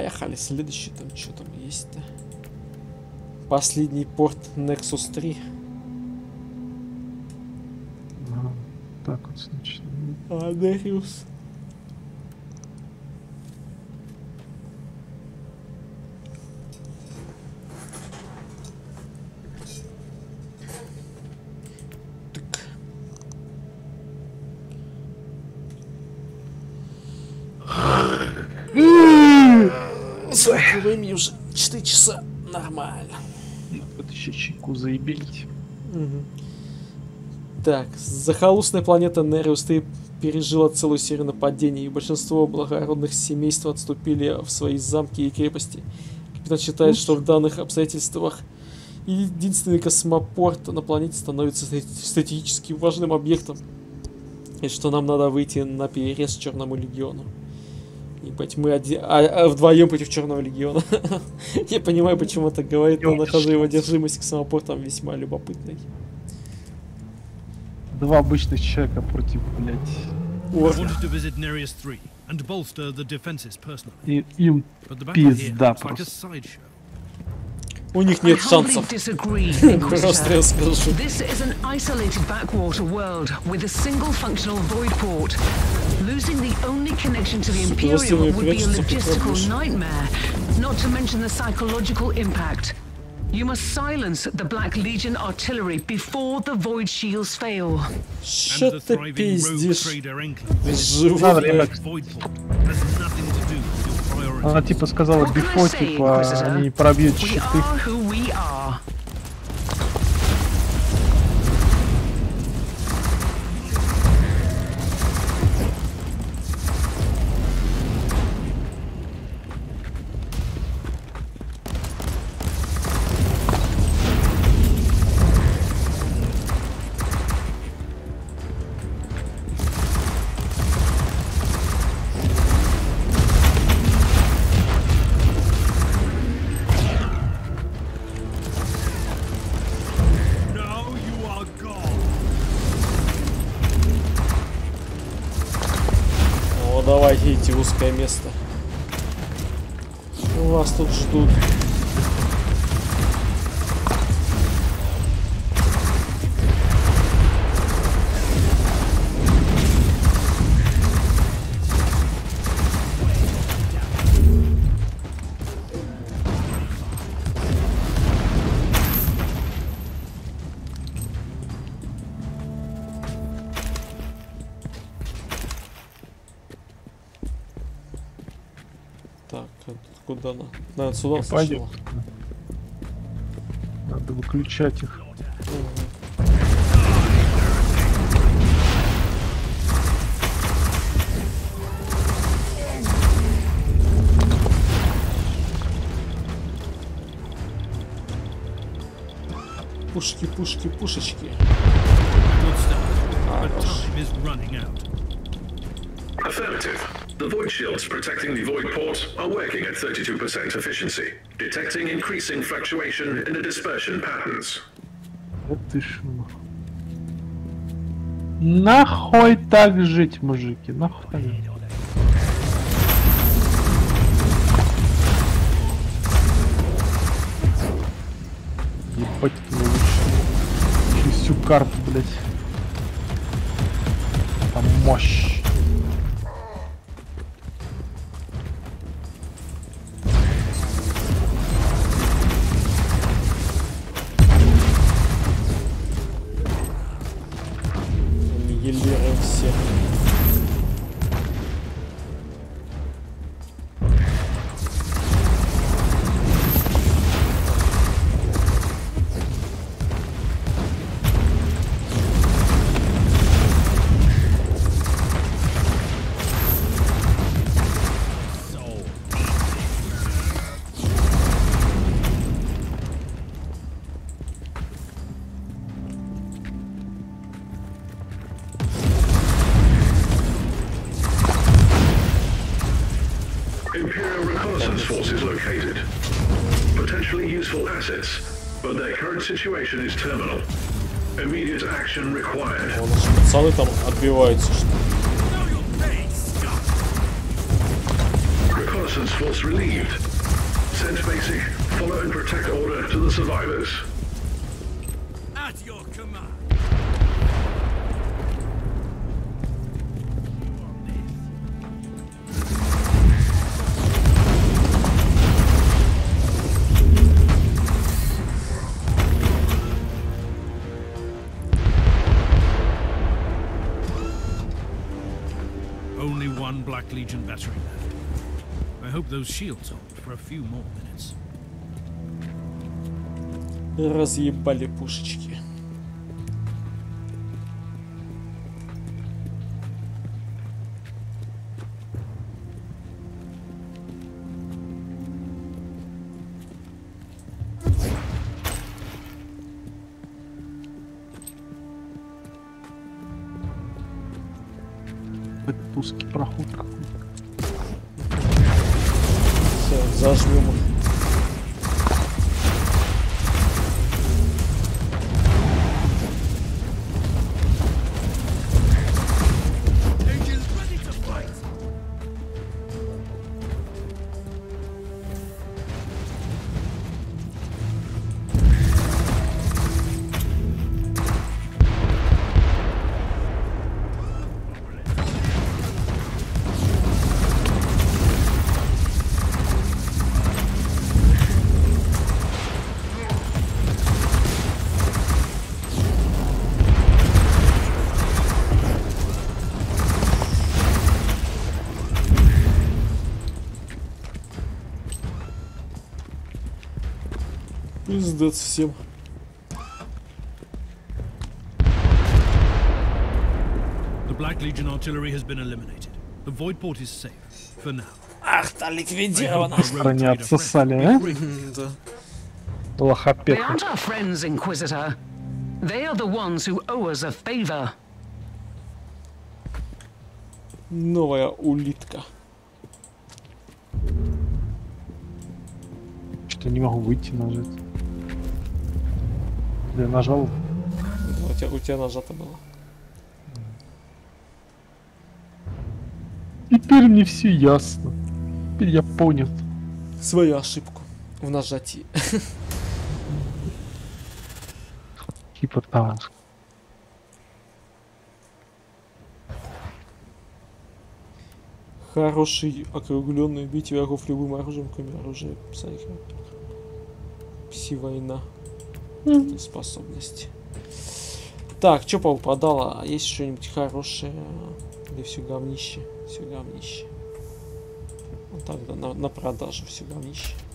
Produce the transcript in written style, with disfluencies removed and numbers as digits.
Поехали, следующий там, что там есть-то? Последний порт Nexus 3. Так вот, значит. Адериус. Времени уже 4 часа. Нормально. Вот еще чайку заебелить. Угу. Так, захолустная планета Нериус 3 пережила целую серию нападений, и большинство благородных семейств отступили в свои замки и крепости. Капитан считает, что в данных обстоятельствах единственный космопорт на планете становится стратегически важным объектом, и что нам надо выйти на перерез Черному легиону. Ебать, мы вдвоем против Черного легиона. Я понимаю, почему он так говорит, но нахожу его одержимость космопортом весьма любопытной. Два обычных человека против, блядь. И им пизда просто. У них нет шансов. Просто я скажу. This is an isolated backwater world with a single functional void port. Losing the only connection to the Imperium would be a logistical nightmare, not to mention the psychological impact. You must silence the Black Legion artillery before the void shields fail. Что ты пиздишь? Она типа сказала бифо, типа они пробьют щиты. Давайте идти в узкое место. Вас тут ждут. Куда она? Надо сюда пойдем. Надо выключать их. Пушки, пушки, пушечки. The void shields protecting the void port are working at 32% efficiency, detecting increasing fluctuation in the dispersion patterns. Вот ты шо. Нахуй так жить, мужики, нахуй. Ебать твою лучше. Через всю карту, блять. Там мощь. Всех. Situation is terminal. Immediate action required. Пацаны там отбиваются. reconnaissance force relieved. Send basic. Follow and protect order to the survivors. At your command. Only one Black Legion battery left. I hope those shields hold for a few more minutes. Разъебали пушечки. Это узкий проход какой-то. Все, зажмем их. Angels ready to fight. Пиздец всем. The Black Legion artillery has been eliminated. The void port is safe for now. Ах-то I hope ликвидировано. the road Они trader отсосали, friend а? will be free. Да. They Лохопеха. aren't our friends, Inquisitor. They are the ones who owe us a favor. Новая улитка. Что-то не могу выйти нажать. Я нажал. У тебя нажато было. Теперь мне все ясно. Теперь я понял. Свою ошибку в нажатии. Типа того. Хороший округленный убить врагов любым оружием, кроме оружия психи. Пси-война. Способность. Так, что попадало? Есть что-нибудь хорошее? Или все говнище? Все говнище. Вот так, да, на продажу все говнище.